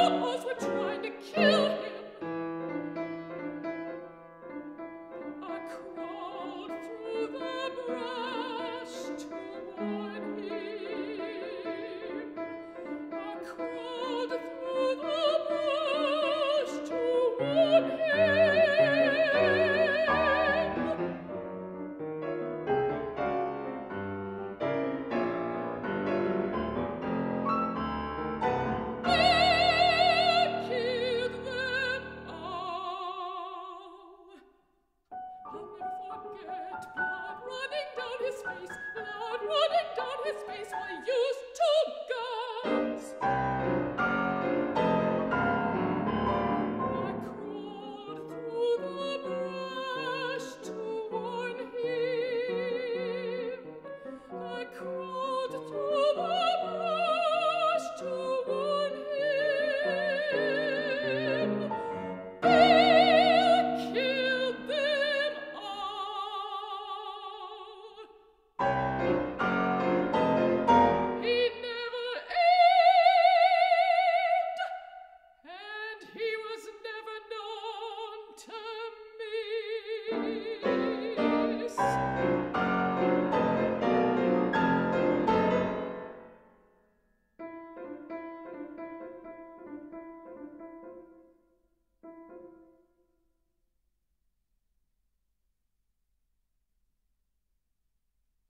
outlaws were trying to kill him. I crawled through the brush toward him. I crawled through the brush toward him. I killed them all. I'll never forget blood running down his face, blood running down his face while you